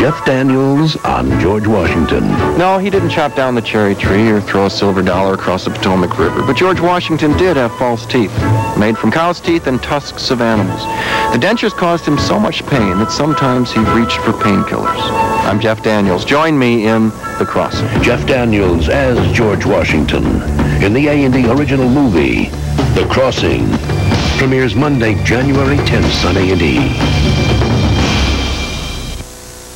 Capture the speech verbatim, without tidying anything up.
Jeff Daniels on George Washington. No, he didn't chop down the cherry tree or throw a silver dollar across the Potomac River, but George Washington did have false teeth, made from cow's teeth and tusks of animals. The dentures caused him so much pain that sometimes he reached for painkillers. I'm Jeff Daniels. Join me in The Crossing. Jeff Daniels as George Washington in the A and E original movie, The Crossing. Premieres Monday, January tenth on A and E.